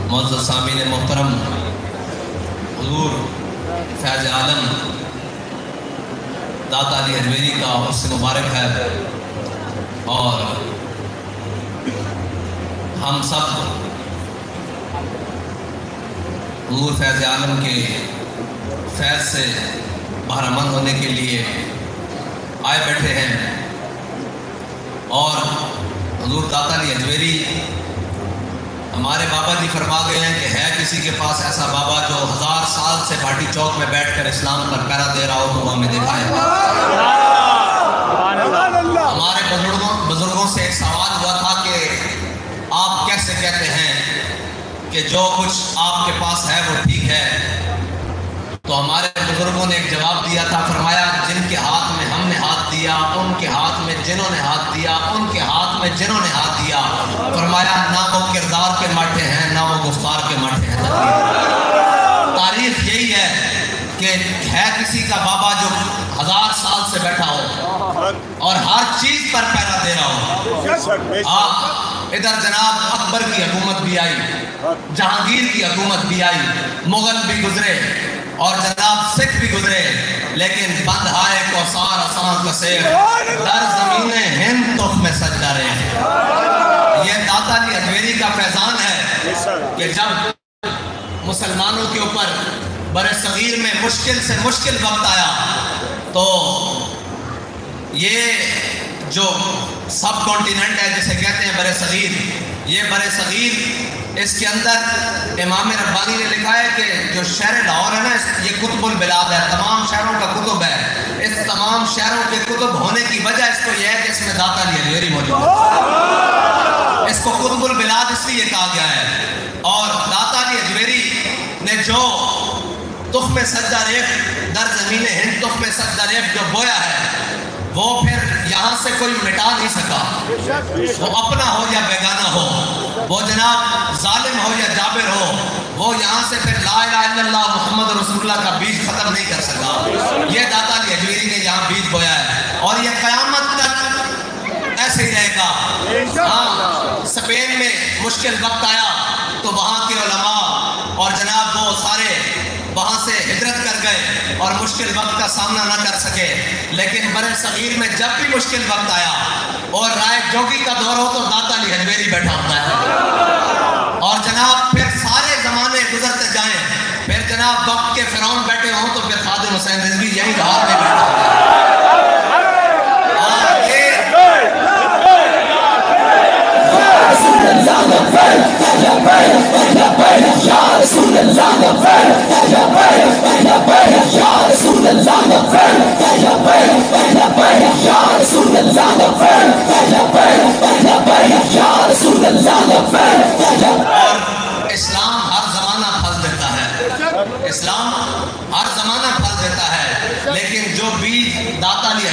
معزز سامعین محترم، حضور فیض عالم داتا علی حجویری کا عرس مبارک ہے، اور ہم سب حضور فیض عالم کے فیض سے بہرہ مند ہونے کے لیے آئے بیٹھے ہیں۔ اور حضور داتا علی حجویری ہمارے بابا جی فرما گئے ہیں کہ ہے کسی کے پاس ایسا بابا جو 1000 سال سے بھاٹی چوک میں بیٹھ کر اسلام پر پہرا دے رہا ہو تو وہ ہمیں دکھائے۔ ہمارے بزرگوں سے ایک سوال ہوا تھا کہ آپ کیسے کہتے ہیں کہ جو کچھ آپ کے پاس ہے وہ ٹھیک ہے؟ تو ہمارے بزرگوں نے ایک جواب دیا تھا، فرمایا جن کے ہاتھ میں ہم نے ہاتھ دیا، ان کے ہاتھ میں جنہوں نے ہاتھ دیا، ان کے ہاتھ میں جنہوں نے ہاتھ دیا، فرمایا نہ وہ کردار کے ماٹھے ہیں نہ وہ گفتار کے ماٹھے ہیں۔ تاریخ یہی ہے کہ ہے کسی کا بابا جو 1000 سال سے بیٹھا ہو اور ہر چیز پر پہرا دے رہا ہو۔ ادھر جناب اکبر کی حکومت بھی آئی، جہانگیر کی حکومت بھی آئی، مغل بھی گزرے اور جناب سکھ بھی گزرے، لیکن بند ہائے کوثار اساں کسیر در زمین ہند تخم سجدہ رہے۔ یہ داتا علی حجویری کا فیضان ہے کہ جب مسلمانوں کے اوپر برِ صغیر میں مشکل سے مشکل وقت آیا تو یہ جو سب کانٹیننٹ ہے جسے کہتے ہیں برِ صغیر، یہ برِ صغیر اس کے اندر امام ربانی نے لکھا ہے کہ جو شہر لاہور ہے نا، یہ کتب البلاد ہے، تمام شہروں کا کتب ہے۔ اس تمام شہروں کے کتب ہونے کی وجہ اس کو یہ ہے کہ اس میں داتا علی حجویری موجود ہے۔ اس کو کتب البلاد اس لیے کہا گیا ہے۔ اور داتا علی حجویری نے جو تخم سجدہ ریخت در زمین ہند تخم سجدہ ریخت جو بویا ہے، وہ پھر یہاں سے کوئی مٹا نہیں سکا، وہ اپنا ہو یا بیگانہ ہو، وہ جناب ظالم ہو یا جابر ہو، وہ یہاں سے پھر لا الہ الا اللہ محمد رسول اللہ کا بیج ختم نہیں کر سکا۔ یہ داتا علی حجویری نے یہاں بیج بویا ہے اور یہ قیامت تک ایسے ہی رہے گا۔ ہاں، اسپین میں مشکل وقت آیا تو وہاں کے علماء اور جناب وہ سارے وہاں سے ہجرت کر گئے اور مشکل وقت کا سامنا نہ کر سکے، لیکن برِ صغیر میں جب بھی مشکل وقت آیا اور رائے جوگی کا دور ہو تو داتا علی حجویری بیٹھا ہوتا ہے۔ اور جناب پھر سارے زمانے گزرتے جائیں، پھر جناب وقت کے فرعون بیٹھے ہوں تو پھر خادم حسین رضوی یہی لاہور میں بیٹھا ہوتا ہے۔ اسلام ہر زمانہ پھل دیتا ہے، اسلام ہر زمانہ پھل دیتا ہے، لیکن جو بیج داتا علی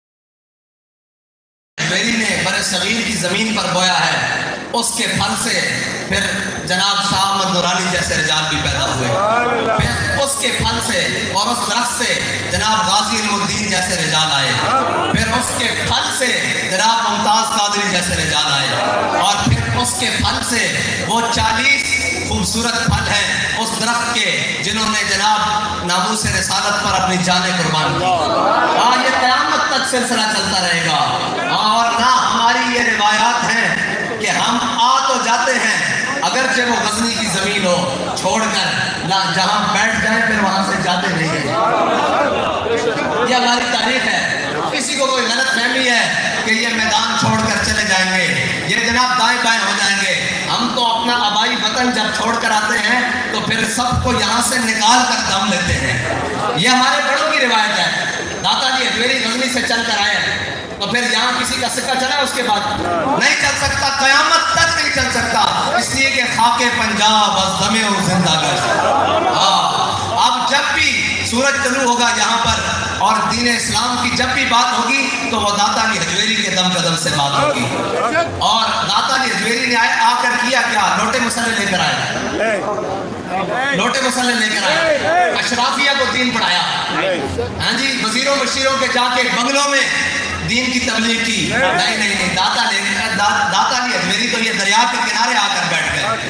حجویری نے برِ صغیر کی زمین پر بویا ہے، اس کے پھل سے پھر جناب شاہ احمد نورانی جیسے رجال بھی پیدا ہوئے، پھر اس کے پھل سے اور اس درخت سے جناب غازی علم الدین جیسے رجال آئے، پھر اس کے پھل سے جناب ممتاز قادری جیسے رجال آئے، اور پھر اس کے پھل سے وہ 40 خوبصورت پھل ہیں اس درخت کے جنہوں نے جناب ناموس رسالت پر اپنی جانیں قربان کی۔ یہ قیامت تک سلسلہ چلتا رہے گا۔ اور نہ ہماری یہ روایات ہیں کہ ہم آ تو جاتے ہیں اگرچہ وہ غزنی کی زمین ہو چھوڑ کر، نہ جہاں بیٹھ جائیں پھر وہاں سے جاتے نہیں ہیں۔ یہ ہماری تاریخ ہے۔ کسی کو کوئی غلط فہمی ہے کہ یہ میدان چھوڑ کر چلے جائیں گے، یہ جناب دائیں بائیں ہو جائیں گے، ہم تو اپنا آبائی وطن جب چھوڑ کر آتے ہیں تو پھر سب کو یہاں سے نکال کر دم لیتے ہیں۔ یہ ہمارے بڑوں کی روایت ہے۔ داتا علی حجویری غزنی سے چل کر آئے تو پھر یہاں کسی کا سکہ چلا اس کے بعد نہیں چل سکتا، قیامت تک نہیں چل سکتا، اس لیے کہ خاک پنجاب از دم و زندہ گشت۔ اب جب بھی سورج طلوع ہوگا یہاں پر اور دین اسلام کی جب بھی بات ہوگی تو وہ داتا علی حجویری کے دم قدم سے بات ہوگی۔ اور داتا علی حجویری نے آ کر کیا کیا؟ لوٹے مسلح لے کر آئے، لوٹے مسلح لے کر آئے، اشرافیہ کو دین پڑھایا، ہاں جی، وزیروں مشیروں کے جا کے بنگلوں میں دین کی تبلیغ کی۔ نہیں، داتا علی حجویری تو یہ دریا کے کنارے آ کر بیٹھ گئے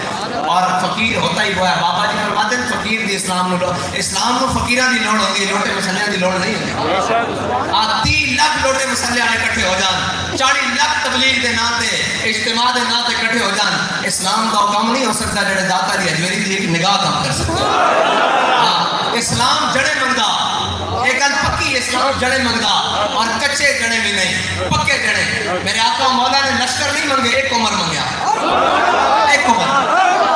اور فقیر ہوتا ہی بویا بابا جی فرماتے ہیں فقیر دی اسلام نو فقیراں دی لوڑ ہوندی لوٹے مسلیاں دی لوڑ نہیں ہوندی 30 لاکھ لوٹے مسلے والے اکٹھے ہو جان 40 لاکھ تبلیغ دے نام تے اجتماع دے نام تے اکٹھے ہو جان اسلام دا کام نہیں ہو سکتا جڑے داتا دی اجمیری دی ایک نگاہ کام کر سکتا اسلام جڑے منگا ایک گل پکی اسلام جڑے منگا اور کچے جڑے بھی نہیں پکے جڑے میرے آقا مولا نے لشکر نہیں منگے ایک عمر منگیا ایک عمر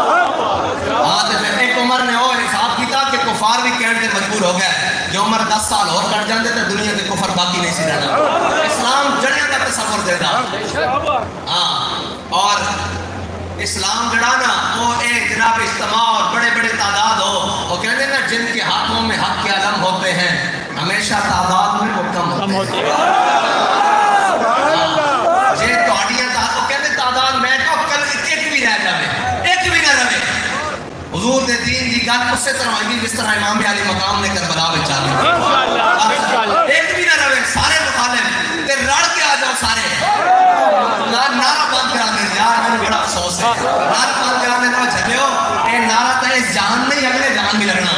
ایک عمر نے اور حساب کیتا کہ کفار بھی کہنے کے مجبور ہو گئے جو عمر 10 سال اور کٹ جاندے تو دنیا کے کفر باقی نہیں سی رہنا اسلام جڑے کا تصور دے دا اور اسلام جڑا نا وہ ایک جناب اجتماع اور بڑے بڑے تعداد ہو وہ کہتے ہیں نا جن کے ہاتھوں میں حق کے علم ہوتے ہیں ہمیشہ تعداد میں وہ کم ہوتے ہیں یہ توڑیاں وہ کہتے ہیں تعداد میں کب کل ایک بھی رہ جاوے ایک بھی نہ رہے حضور دے دین دی گل اس طرح ہوئی جس طرح امام علی مقام نے کربلا میں چالی ایک بھی نہ رہے سارے مخالف تے رڑ کے آ جاؤ سارے نعرہ بند کرا دیں یار میں بڑا افسوس ہے نعرہ بند کرا دیں جھلیو اے نعرہ تا اس جہان نہیں اگلے جہان بھی لگنا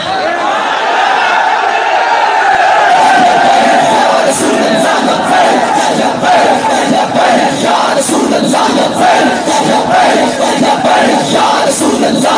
یا رسول اللہ لبیک یا رسول اللہ لبیک یا رسول اللہ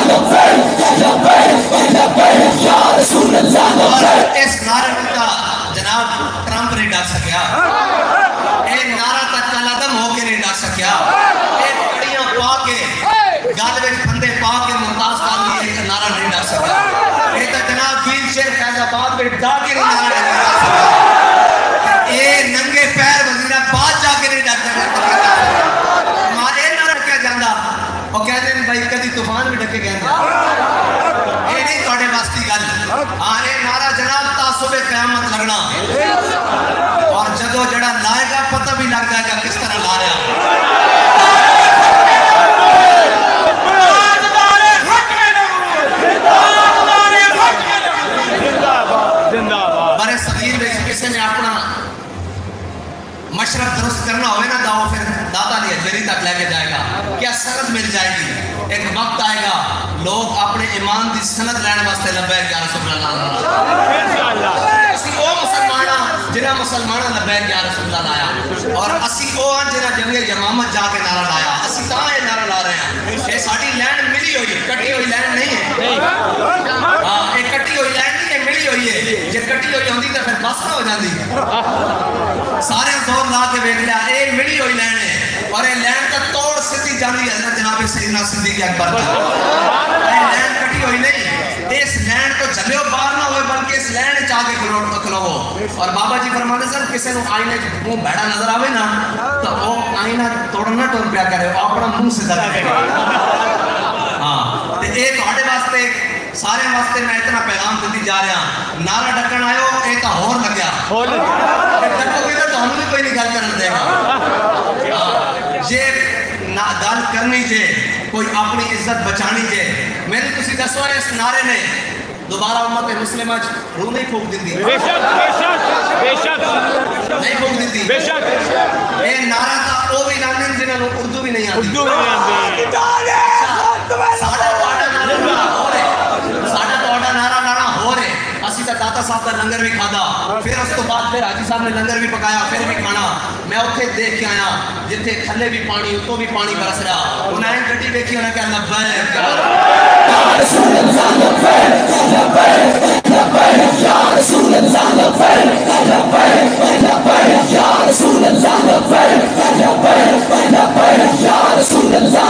لبیک یا رسول اللہ لبیک اس نعرے کا جناب ٹرمپ نہیں ڈال سکیا اے نعرہ تک کلادم ہو کے نہیں ڈال سکیا اے کڑیاں پا کے گال وچ پھندے پا کے ممتاز کا ایک نعرہ نہیں ڈال سکیا اے تو جناب ویر شیر فیض آباد میں ڈا کے نہیں نعرہ ڈال سکیا اے ننگے پیر وزیر آباد جا کے نہیں ڈال سکیا ہمارے نعرہ کیا جاندہ وہ کہتے ہیں بھائی کدی طوفان بھی ڈکے گئے اے نہیں توڑے واسطی گل اے نعرہ جناب تعصب قیامت لگنا اور جدو جڑا لائے گا پتہ بھی لگ جائے گا کس طرح لا رہا برے صغیر میں کسی نے اپنا مشرف درست کرنا ہوئے نا داؤ پھر دادا لیا جری تک لے کے جائے گا کیا سند مل جائے گی ایک وقت آئے گا لوگ اپنے ایمان دی سند لینے واسطے لبیک یا رسول اللہ اسی او مسلمانہ جنہ مسلمانہ لبیک یا رسول اللہ لایا اور اسی او جنہ جنگے یمامت جا کے نعرہ لایا اسی تاں یہ نعرہ لا رہے ہیں یہ ساڑھی لینڈ ملی ہوئی کٹی ہوئی لینڈ نہیں ہے یہ کٹی ہوئی لینڈ نہیں ہے ملی ہوئی ہے یہ کٹی ہوئی ہوندی تو پھر بس نہ ہو جاندی سارے دور لا کے بیٹھ لیا اے ملی ہوئی لینڈ ہے اور یہ لینڈ کا توڑ سدھی جاندی ہے جناب سیدنا صدیق اکبر یہ لینڈ کٹی ہوئی نہیں اس لینڈ کو جھلیو باہر نہ ہوئے بلکہ اس لینڈ چاہ کے کھلو اور بابا جی فرماتے سر کسی نے آئینے منہ بیڑا نظر آوے نا تو وہ آئینہ توڑنا ٹور پیا کرے وہ اپنا منہ سے در کرے ہاں ایک ہاڑے واسطے سارے واسطے میں اتنا پیغام دیتی جا رہا نعرہ ڈکن آئے ہو ایک ہور لگیا ڈکو گے تو ہم بھی کوئی نہیں گل کرنے دے گا یہ گل کرنی جے کوئی اپنی عزت بچانی جے میرے کسی دسو اس نعرے نے دوبارہ امت مسلمہ روح نہیں پھوک دیتی نہیں پھوک دیتی اے نعرہ تا او بھی لاندین جنہاں لوگ اردو بھی نہیں آتی ساڑھا توڑا نعرہ لانا ہو رہے اسی تا داتا صاحب کا لنگر بھی کھادا پھر اس تو بعد پھر حاجی صاحب نے لنگر بھی پکایا پھر بھی کھانا میں اتھے دیکھ کے آیا جتھے کھلے بھی پانی اتو بھی پانی برس رہا انہیں گھٹی دیکھی انہیں کہا لبیک یا رسول اللہ لبیک لبیک یا رسول اللہ لبیک لبیک یا رسول اللہ لبیک لبیک یا رسول اللہ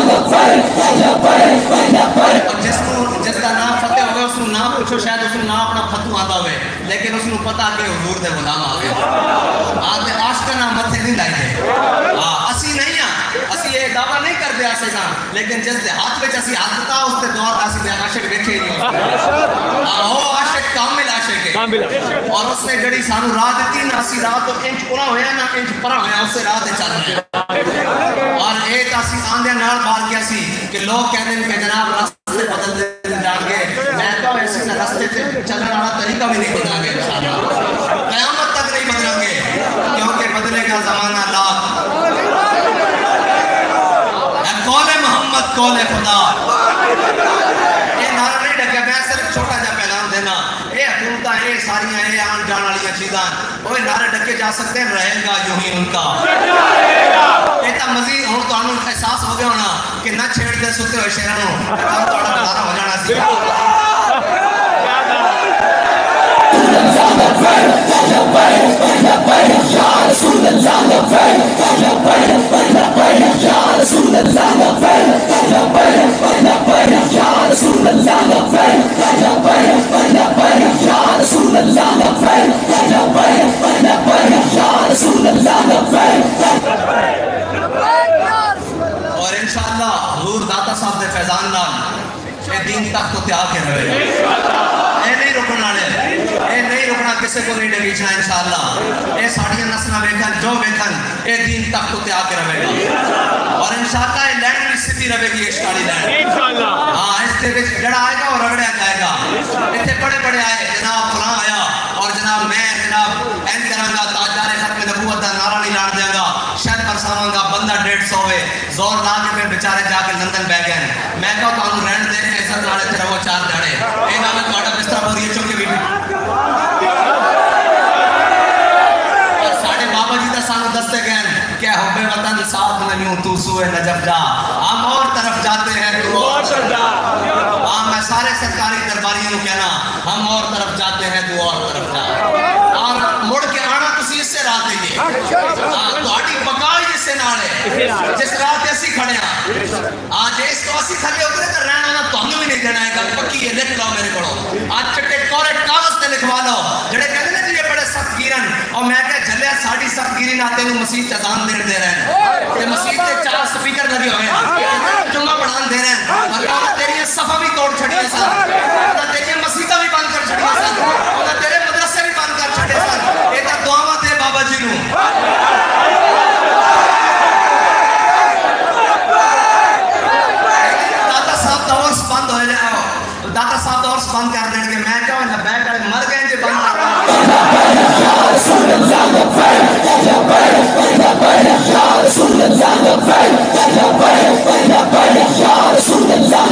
لبیک اور جس کا نام فتح ہوگا اس نے نام پوچھو شاید اس نے نام اپنا فتو آتا ہوئے لیکن اس نے پتا کہ حضور دے غلام آگے آگے آج کا نام متھے نہیں لائے گے اسی نہیں ہیں اسی یہ دعویٰ نہیں کر دیا سے کام لیکن جس دے ہاتھ میں اسی ہاتھ تا اس دے دور اسی دے عاشق دیکھے ہی نہیں وہ عاشق کامل عاشق ہے اور اس نے جڑی سانو راہ دیتی نا اسی راہ تو انچ پورا ہویا نا انچ پرا ہویا اس سے راہ دے چل رہے اور ایک اسی آندھے نال بار کیا سی کہ لوگ کہہ دیں کہ جناب راستے بدل دے جان گے میں تو ایسی نہ راستے چلنے والا طریقہ بھی نہیں بدلا گے قیامت تک نہیں بدلیں گے کیونکہ بدلے کا زمانہ لا قول محمد قول خدا یہ نعرہ نہیں ڈکیا، میں صرف چھوٹا جا پیغام دینا، یہ حکومتاں یہ ساریاں یہ آن جان والی چیزاں وہ نعرے ڈکے جا سکتے ہیں، رہے گا یوں ہی ان کا یہ تا مزید ہوں تو انہوں احساس ہو گیا ہونا کہ نہ چھیڑ دے ستے ہوئے شہرانوں ہم تو اڑا بلارا ہو جانا سی اور انشاءاللہ حضور داتا صاحب دے فیضان نال اے دین تک تو تیار کے رہے اے نہیں رکنا اے نہیں رکنا کسے کو نہیں ڈگیچنا انشاءاللہ اے ساڑیاں نسلہ بیکھن جو بیکھن اے دین تک تو تیار کے رہے گا اور انشاءاللہ اے لینڈ بھی ستی رہے گی اشکالی لینڈ ہاں اس سے جڑا آئے گا اور رگڑیا جائے گا اتنے بڑے بڑے آئے جناب فلاں آیا اور جناب میں جناب این کرانگا تاجدار ختم نبوت دا نعرہ نہیں لان دیا گا شاید برساواں گا بندہ 150 ہے زور لا کے میں بیچارے جا کے لندن بہ گئے میں کہا تو انہوں رہن دے رہے عزت نالے تیرا وہ 4 دھڑے اے نامے تو آٹا بسترہ بوری چکے بھی اور ساڑھے بابا جی دا سانو دستے گئے کہ حب وطن ساتھ نمیوں تو سوئے نجف جا ہم اور طرف جاتے ہیں تو اور طرف جا ہاں میں سارے سرکاری درباریوں کو کہنا ہم اور طرف جاتے ہیں تو اور طرف جا اور مڑ کے آنا کسی اس سے رات دیں گے تو آٹی بقائی جس سے ناڑے جس رات ایسی کھڑے ہیں آج اس کو اسی کھڑے اترے کر رہنا نا تو ہمیں بھی نہیں دینا ہے گا پکی یہ لکھ لو میرے کڑو آج چٹے کورے کاغذ تے لکھوا لو جڑے کہتے ہیں کہ یہ بڑے سخت گیرن اور میں کہا جلے ساڑھی سخت گیری ناتے ہیں مسیح چزان دے رہے ہیں کہ مسیح تے 4 سپیکر لگے ہوئے ہیں جمعہ پڑھان دے رہے ہیں اور کہا تیری صفحہ بھی توڑ چھڑی ہے سر اور تیری مسیحہ بھی بند کر چھڑی ہے سر اور تیرے مدرسے بھی بند کر چھڑی ہے سر یہ تا دعاوہ دے بابا جی نوں داتا صاحب دورس بند ہوئے لے داتا صاحب دورس بند کر دیں گے میں کہا انہا بیٹھ کر مر گئے جے بند کر یا رسول اللہ یا رسول اللہ یا رسول اللہ یا رسول اللہ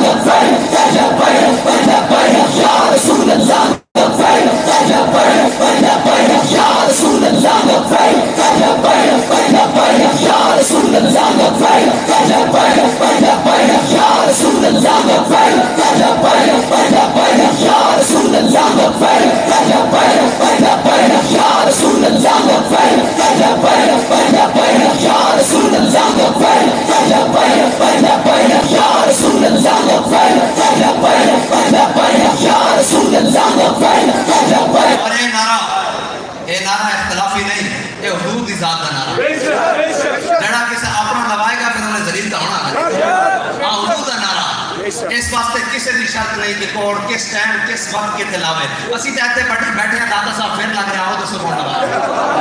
اے نعرہ اختلافی نہیں اے حضور دی ذات دا نعرہ جڑا کسے اپنا لوائے گا پھر انہیں ذلیل دا ہونا ہے حضور دا نعرہ اس واسطے کسے دی شرط نہیں کہ کوڑ کس ٹائم کس وقت کے تلاوے اسی تحتے بیٹھے ہیں داتا صاحب پھر لگ رہا ہو تو سکون لگا رہے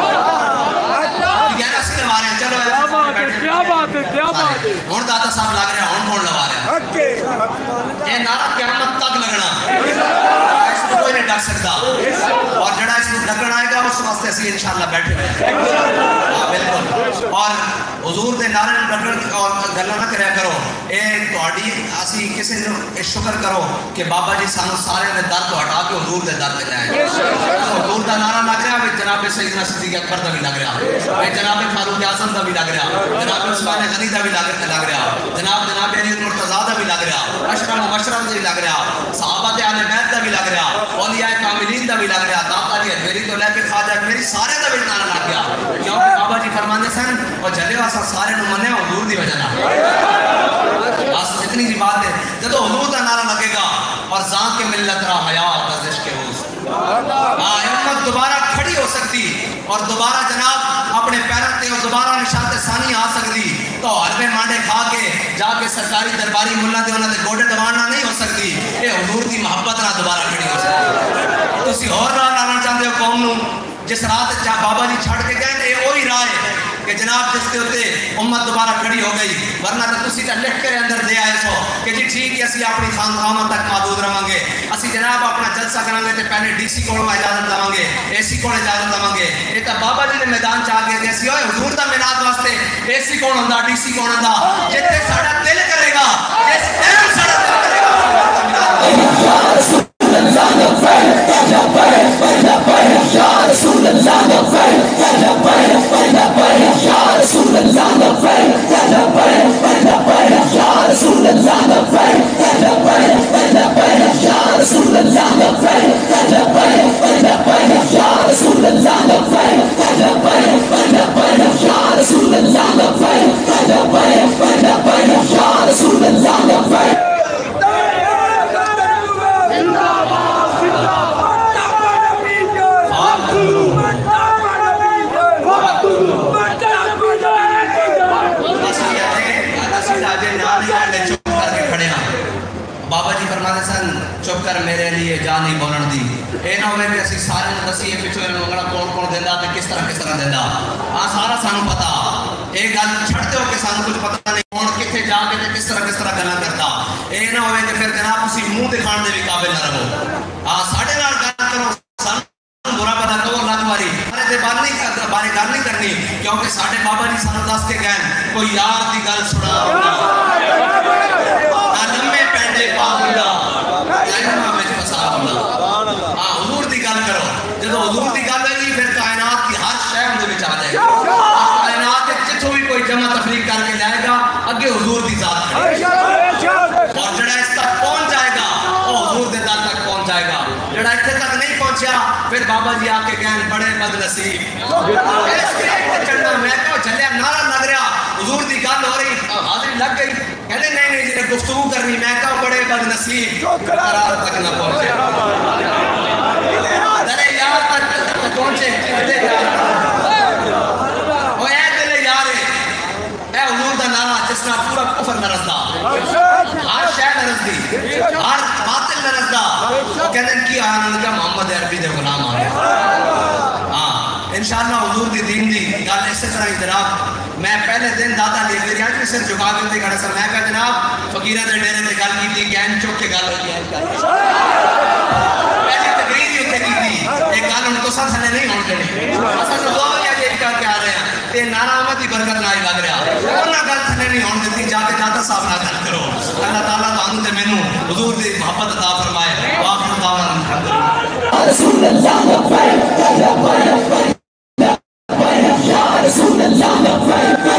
ہیں اسی لگا رہے ہیں چلو کیا بات ہے کیا بات ہے ہون داتا صاحب لگ رہے ہیں ہون کون لگا رہے ہیں یہ نعرہ قیامت تک لگنا اس کو کوئی نہیں ڈک سکتا اور جڑا اس کو ڈکن آئے گا اس واسطے اسی انشاءاللہ بیٹھے ہوئے بالکل اور حضور دے نعرے ڈکن اور گلہ نہ کریا کرو اے تہاڈی اسی کسی نے شکر کرو کہ بابا جی سانو سارے دے در تو ہٹا کے حضور دے در تے لائے حضور دا نعرہ لگ رہا ہے جناب سیدنا صدیق اکبر دا بھی لگ رہا ہے جناب فاروق اعظم دا بھی لگ رہا جناب عثمان غنی دا بھی لگ رہا جناب علی مرتضیٰ دا بھی لگ رہا اشرف مبشرہ دا بھی لگ رہا صحابہ اہل بیت دا بھی لگ رہا اولیاء کاملین دا بھی لگ رہا داتا جی میری تو لے کے خواجہ میری سارے دا بھی نعرہ لگ گیا کیونکہ بابا جی فرماندے سن اور جلے واسا سارے نو منے حضور دی وجہ نہ بس اتنی سی بات ہے جب حضور دا نعرہ لگے گا اور ذات کے ملت را حیات از عشق حضور امت دوبارہ کھڑی ہو سکتی اور دوبارہ جناب اپنے پیروں تے اور دوبارہ نشاط ثانی آ سکتی تو حلوے مانڈے کھا کے جا کے سرکاری درباری ملا دے انہاں دے گوڑے دبانا نہیں ہو سکتی اے حضور دی محبت نہ دوبارہ کھڑی ہو سکتی تسی اور راہ لانا چاہتے ہو قوم نو جس رات جہاں بابا جی چھڑ کے گئے اے وہی راہ ہے کہ جناب جس کے ہوتے امت دوبارہ کھڑی ہو گئی ورنہ تو تسی کا لکھ کر اندر دے آئے سو کہ جی ٹھیک ہے اسی اپنی خاندان تک محدود رہاں گے اسی جناب اپنا جلسہ کریں گے تے پہلے ڈی سی کو اجازت لواں گے اے سی کو اجازت لواں گے یہ تو بابا جی نے میدان چاہ کے اسی ہوئے حضور دا میلاد واسطے اے سی کون ہوندا ڈی سی کون ہوندا جتنے ساڈا دل کرے گا جس ٹائم ساڈا دل کرے گا حسن چپ کر میرے لیے جان ہی بولن دی اے نہ ہوئے کہ اسی سارے دسیے پچھو منگڑا کون دینا تے کس طرح دینا سارا سانو پتا اے گل چھڑتے ہو کہ سانو کچھ پتہ نہیں کون کتنے جا کے تے کس طرح گلا کرتا اے نہ ہوئے کہ پھر جناب اسی منہ دکھان دے بھی قابل نہ رہو ساڑھے نال گل کرو سانو برا پتا کہو لگ باری ہمارے دے بارے گل نہیں کرنی کیونکہ ساڑھے بابا جی سانو دس کے گئے کوئی یار دی گل سنا لمبے پینڈے پا ہوگا جائنما میں فسا ہوگا حضور دی گل کرو جب حضور دی گل ہے پھر کائنات کی ہر شے اندر وچ آ جائے گا کائنات کے جتھوں بھی کوئی جمع تفریق کر کے جائے گا اگے حضور دی ذات کھڑی اور جڑا اس تک پہنچ جائے گا وہ حضور دے در تک پہنچ جائے گا جڑا اتنے تک نہیں پہنچیا پھر بابا جی آ کے کہیں بڑے بد نصیب اس کے ایک چڑھنا میں کہو چلیا نعرہ لگ رہا حضور دی گل ہو رہی حاضری لگ گئی کہنے نہیں جنہیں گفتگو کرنی میں کہو بڑے بد نصیب قرار تک نہ پہنچے درے یار تک پہنچے دلے یار وہ اے دلے یارے اے حضور دا نعرہ جس نے پورا کفر نرزدہ ہر شے نرزدی ہر باطل نرزدہ وہ کہنے کی آنا لگا محمد عربی دے غلام آنے انشاءاللہ حضور دی دین دی گل اس طرح ہی جناب میں پہلے دن دادا لے میری آج بھی سر جھکا کے کھڑا سر میں کہا جناب فقیرہ دے ڈیرے تے گل کی تھی گین چوک کے گل ہوئی ہے پہلی تقریر ہی اتنے کی تھی ایک گل ان کو سر سنے نہیں ہون کرنی اصل دعا کیا کہ کر کے آ رہے ہیں تے نعرہ آمد کی برکت نہ لگ رہا ورنہ گل سنے نہیں ہون دیتی جا کے دادا صاحب نہ گل کرو اللہ تعالیٰ تو آنو تے مینوں حضور دی محبت عطا فرمائے واخر دعوانا الحمدللہ رسول اللہ لبیک لبیک لبیک یا رسول اللہ لبیک